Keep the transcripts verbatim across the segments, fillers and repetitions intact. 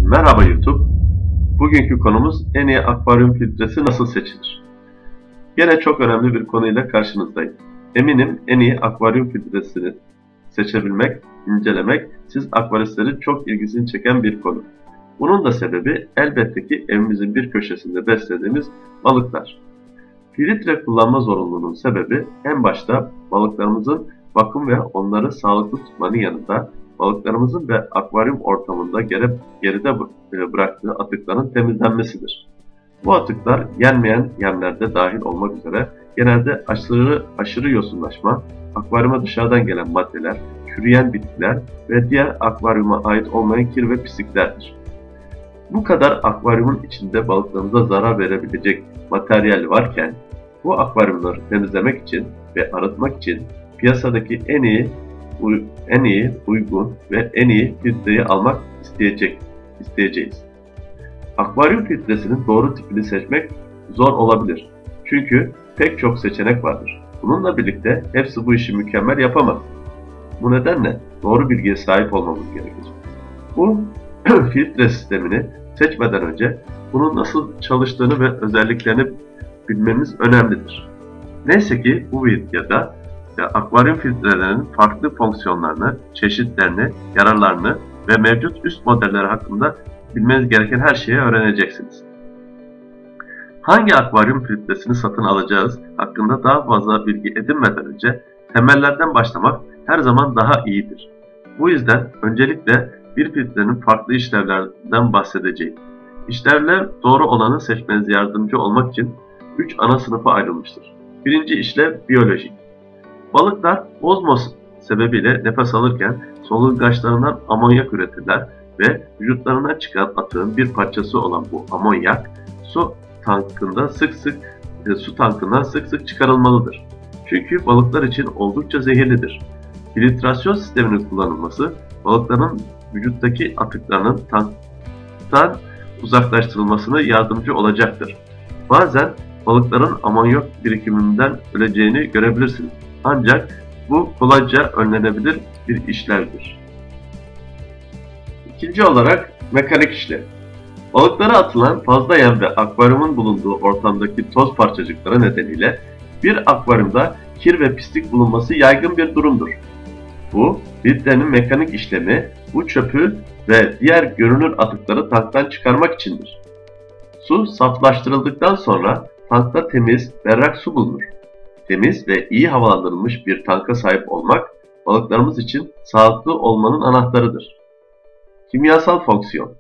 Merhaba YouTube. Bugünkü konumuz en iyi akvaryum filtresi nasıl seçilir? Yine çok önemli bir konuyla karşınızdayım. Eminim en iyi akvaryum filtresini seçebilmek, incelemek siz akvaristlerin çok ilgisini çeken bir konu. Bunun da sebebi elbette ki evimizin bir köşesinde beslediğimiz balıklar. Filtre kullanma zorunluluğunun sebebi en başta balıklarımızın bakım ve onları sağlıklı tutmanın yanında balıklarımızın ve akvaryum ortamında geride bıraktığı atıkların temizlenmesidir. Bu atıklar yenmeyen yemlerde dahil olmak üzere genelde aşırı, aşırı yosunlaşma, akvaryuma dışarıdan gelen maddeler, çürüyen bitkiler ve diğer akvaryuma ait olmayan kir ve pisliklerdir. Bu kadar akvaryumun içinde balıklarımıza zarar verebilecek materyal varken bu akvaryumları temizlemek için ve arıtmak için piyasadaki en iyi en iyi, uygun ve en iyi filtreyi almak isteyecek, isteyeceğiz. Akvaryum filtresinin doğru tipini seçmek zor olabilir. Çünkü pek çok seçenek vardır. Bununla birlikte hepsi bu işi mükemmel yapamaz. Bu nedenle doğru bilgiye sahip olmamız gerekecek. Bu filtre sistemini seçmeden önce bunun nasıl çalıştığını ve özelliklerini bilmemiz önemlidir. Neyse ki bu videoda akvaryum filtrelerinin farklı fonksiyonlarını, çeşitlerini, yararlarını ve mevcut üst modelleri hakkında bilmeniz gereken her şeyi öğreneceksiniz. Hangi akvaryum filtresini satın alacağız hakkında daha fazla bilgi edinmeden önce temellerden başlamak her zaman daha iyidir. Bu yüzden öncelikle bir filtrenin farklı işlevlerden bahsedeceğim. İşlevler doğru olanı seçmenize yardımcı olmak için üç ana sınıfa ayrılmıştır. Birinci işlev biyolojik. Balıklar ozmoz sebebiyle nefes alırken solungaçlarından amonyak üretirler ve vücutlarından çıkan atığın bir parçası olan bu amonyak su tankında sık sık su tankından sık sık çıkarılmalıdır. Çünkü balıklar için oldukça zehirlidir. Filtrasyon sisteminin kullanılması balıkların vücuttaki atıklarının tanktan uzaklaştırılmasına yardımcı olacaktır. Bazen balıkların amonyak birikiminden öleceğini görebilirsiniz. Ancak bu kolayca önlenebilir bir işlevdir. İkinci olarak mekanik işlev. Balıklara atılan fazla yem ve akvaryumun bulunduğu ortamdaki toz parçacıkları nedeniyle bir akvaryumda kir ve pislik bulunması yaygın bir durumdur. Bu filtrenin mekanik işlemi bu çöpü ve diğer görünür atıkları tanktan çıkarmak içindir. Su saflaştırıldıktan sonra tankta temiz, berrak su bulunur. Temiz ve iyi havalandırılmış bir tanka sahip olmak, balıklarımız için sağlıklı olmanın anahtarıdır. Kimyasal fonksiyon.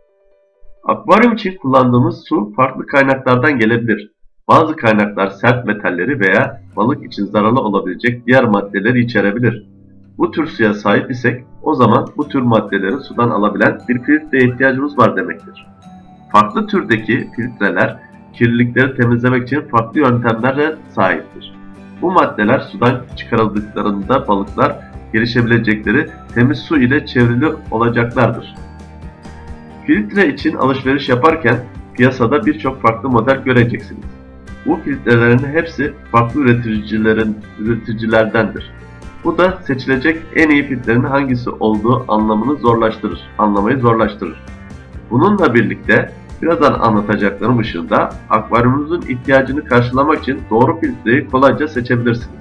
Akvaryum için kullandığımız su farklı kaynaklardan gelebilir. Bazı kaynaklar sert metalleri veya balık için zararlı olabilecek diğer maddeleri içerebilir. Bu tür suya sahip isek, o zaman bu tür maddeleri sudan alabilen bir filtreye ihtiyacımız var demektir. Farklı türdeki filtreler, kirlilikleri temizlemek için farklı yöntemlere sahiptir. Bu maddeler sudan çıkarıldıklarında balıklar gelişebilecekleri temiz su ile çevrili olacaklardır. Filtre için alışveriş yaparken piyasada birçok farklı model göreceksiniz. Bu filtrelerin hepsi farklı üreticilerin üreticilerdendir. Bu da seçilecek en iyi filtrenin hangisi olduğu anlamını zorlaştırır, anlamayı zorlaştırır. Bununla birlikte birazdan anlatacaklarım ışığında akvaryumunuzun ihtiyacını karşılamak için doğru filtreyi kolayca seçebilirsiniz.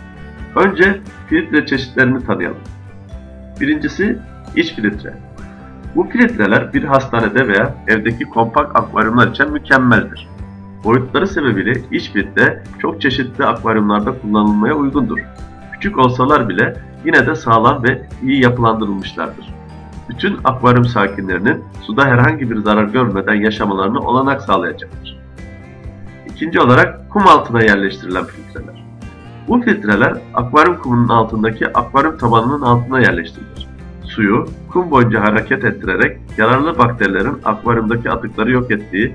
Önce filtre çeşitlerini tanıyalım. Birincisi iç filtre. Bu filtreler bir hastanede veya evdeki kompakt akvaryumlar için mükemmeldir. Boyutları sebebiyle iç filtre çok çeşitli akvaryumlarda kullanılmaya uygundur. Küçük olsalar bile yine de sağlam ve iyi yapılandırılmışlardır. Bütün akvaryum sakinlerinin suda herhangi bir zarar görmeden yaşamalarını olanak sağlayacaktır. İkinci olarak kum altına yerleştirilen filtreler. Bu filtreler akvaryum kumunun altındaki akvaryum tabanının altına yerleştirilir. Suyu kum boyunca hareket ettirerek yararlı bakterilerin akvaryumdaki atıkları yok ettiği,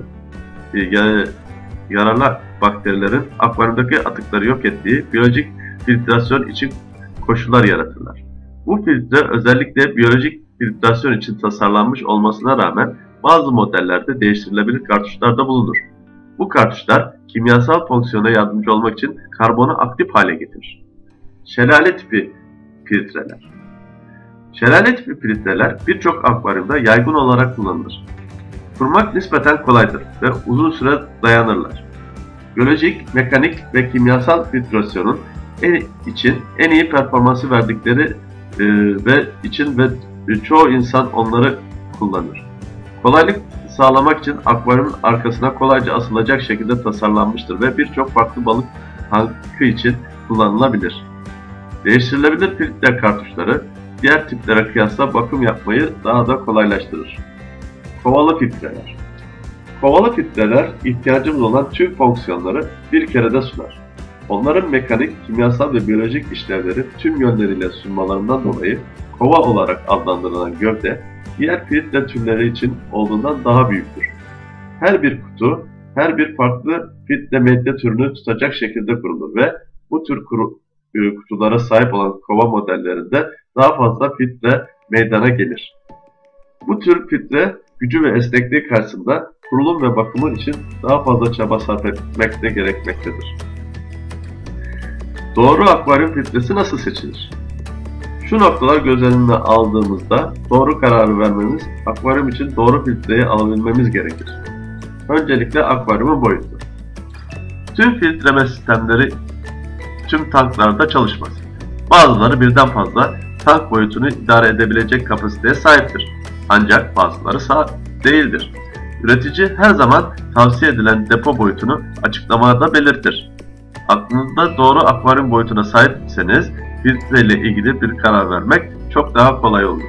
yararlı bakterilerin akvaryumdaki atıkları yok ettiği biyolojik filtrasyon için koşullar yaratırlar. Bu filtre özellikle biyolojik filtrasyon için tasarlanmış olmasına rağmen bazı modellerde değiştirilebilir kartuşlar da bulunur. Bu kartuşlar kimyasal fonksiyona yardımcı olmak için karbonu aktif hale getirir. Şelale tipi filtreler. Şelale tipi filtreler birçok akvaryumda yaygın olarak kullanılır. Kurmak nispeten kolaydır ve uzun süre dayanırlar. Biyolojik, mekanik ve kimyasal filtrasyonun en, için en iyi performansı verdikleri e, ve için ve çoğu insan onları kullanır. Kolaylık sağlamak için akvaryumun arkasına kolayca asılacak şekilde tasarlanmıştır ve birçok farklı balık tankı için kullanılabilir. Değiştirilebilir filtre kartuşları diğer tiplere kıyasla bakım yapmayı daha da kolaylaştırır. Kovalı filtreler. Kovalı filtreler ihtiyacımız olan tüm fonksiyonları bir kerede sunar. Onların mekanik, kimyasal ve biyolojik işlevleri tüm yönleriyle sunmalarından dolayı kova olarak adlandırılan gövde, diğer filtre türleri için olduğundan daha büyüktür. Her bir kutu, her bir farklı filtre medya türünü tutacak şekilde kurulur ve bu tür kuru, kutulara sahip olan kova modellerinde daha fazla filtre meydana gelir. Bu tür filtre gücü ve esnekliği karşısında kurulum ve bakımı için daha fazla çaba sarf etmek de gerekmektedir. Doğru akvaryum filtresi nasıl seçilir? Şu noktalar göz önüne aldığımızda doğru kararı vermemiz, akvaryum için doğru filtreyi alabilmemiz gerekir. Öncelikle akvaryumun boyutu. Tüm filtreleme sistemleri tüm tanklarda çalışmaz. Bazıları birden fazla tank boyutunu idare edebilecek kapasiteye sahiptir. Ancak bazıları sağ değildir. Üretici her zaman tavsiye edilen depo boyutunu açıklamada belirtir. Aklınızda doğru akvaryum boyutuna sahipseniz filtre ile ilgili bir karar vermek çok daha kolay olur.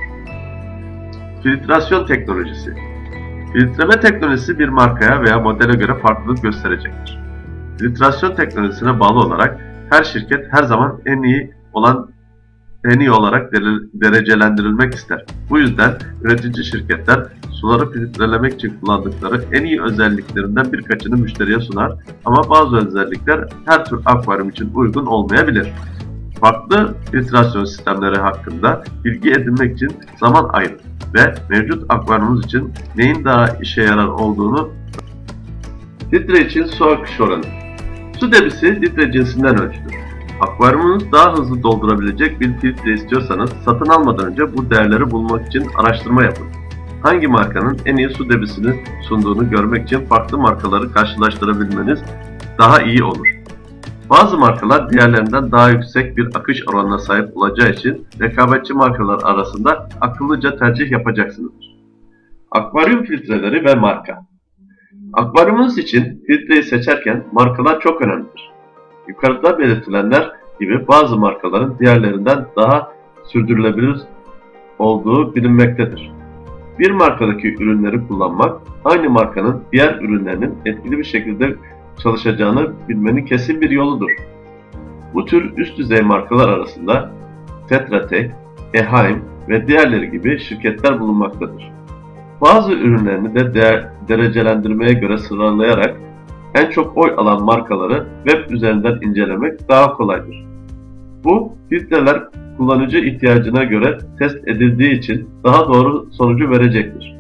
Filtrasyon teknolojisi. Filtreleme teknolojisi bir markaya veya modele göre farklılık gösterecektir. Filtrasyon teknolojisine bağlı olarak her şirket her zaman en iyi olan en iyi olarak derecelendirilmek ister. Bu yüzden üretici şirketler suları filtrelemek için kullandıkları en iyi özelliklerinden birkaçını müşteriye sunar ama bazı özellikler her tür akvaryum için uygun olmayabilir. Farklı filtrasyon sistemleri hakkında bilgi edinmek için zaman ayırın ve mevcut akvaryumunuz için neyin daha işe yarar olduğunu. Litre için su akış oranı. Su debisi litre cinsinden ölçülür. Akvaryumunuzu daha hızlı doldurabilecek bir filtre istiyorsanız satın almadan önce bu değerleri bulmak için araştırma yapın. Hangi markanın en iyi su debisini sunduğunu görmek için farklı markaları karşılaştırabilmeniz daha iyi olur. Bazı markalar diğerlerinden daha yüksek bir akış oranına sahip olacağı için rekabetçi markalar arasında akıllıca tercih yapacaksınızdır. Akvaryum filtreleri ve marka. Akvaryumunuz için filtreyi seçerken markalar çok önemlidir. Yukarıda belirtilenler gibi bazı markaların diğerlerinden daha sürdürülebilir olduğu bilinmektedir. Bir markadaki ürünleri kullanmak, aynı markanın diğer ürünlerinin etkili bir şekilde çalışacağını bilmenin kesin bir yoludur. Bu tür üst düzey markalar arasında Tetra Tech, Eheim ve diğerleri gibi şirketler bulunmaktadır. Bazı ürünlerini de değer, derecelendirmeye göre sıralayarak en çok oy alan markaları web üzerinden incelemek daha kolaydır. Bu filtreler kullanıcı ihtiyacına göre test edildiği için daha doğru sonucu verecektir.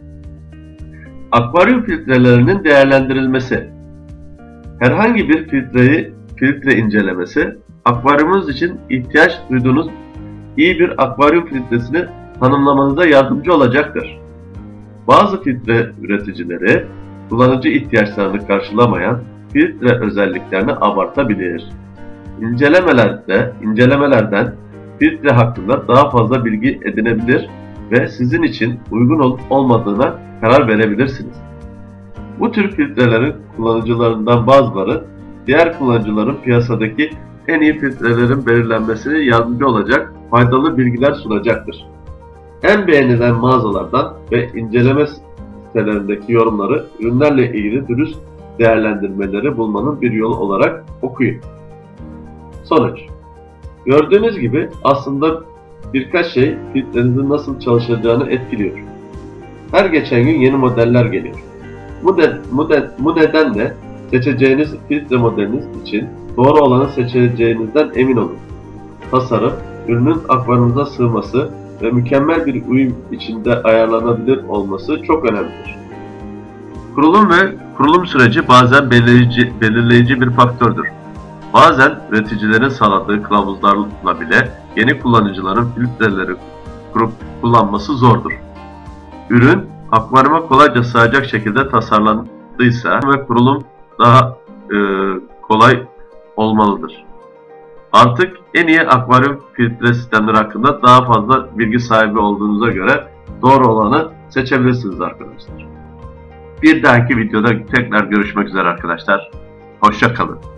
Akvaryum filtrelerinin değerlendirilmesi. Herhangi bir filtreyi filtre incelemesi, akvaryumunuz için ihtiyaç duyduğunuz iyi bir akvaryum filtresini tanımlamanıza yardımcı olacaktır. Bazı filtre üreticileri kullanıcı ihtiyaçlarını karşılamayan filtre özelliklerini abartabilir. İncelemelerde, incelemelerden filtre hakkında daha fazla bilgi edinebilir ve sizin için uygun olup olmadığına karar verebilirsiniz. Bu tür filtrelerin kullanıcılarından bazıları diğer kullanıcıların piyasadaki en iyi filtrelerin belirlenmesine yardımcı olacak faydalı bilgiler sunacaktır. En beğenilen mağazalardan ve inceleme sitelerindeki yorumları ürünlerle ilgili dürüst değerlendirmeleri bulmanın bir yolu olarak okuyun. Sonuç. Gördüğünüz gibi aslında birkaç şey filtrenizin nasıl çalışacağını etkiliyor. Her geçen gün yeni modeller geliyor. Bu, de, bu, de, bu nedenle seçeceğiniz filtre modeliniz için doğru olanı seçeceğinizden emin olun. Tasarım, ürünün akvaryumunuza sığması ve mükemmel bir uyum içinde ayarlanabilir olması çok önemlidir. Kurulum ve kurulum süreci bazen belirleyici, belirleyici bir faktördür. Bazen üreticilerin sağladığı kılavuzlarla bile yeni kullanıcıların filtreleri kurup kullanması zordur. Ürün akvaryuma kolayca sığacak şekilde tasarlandıysa ve kurulum daha e, kolay olmalıdır. Artık en iyi akvaryum filtre sistemleri hakkında daha fazla bilgi sahibi olduğunuza göre doğru olanı seçebilirsiniz arkadaşlar. Bir dahaki videoda tekrar görüşmek üzere arkadaşlar. Hoşça kalın.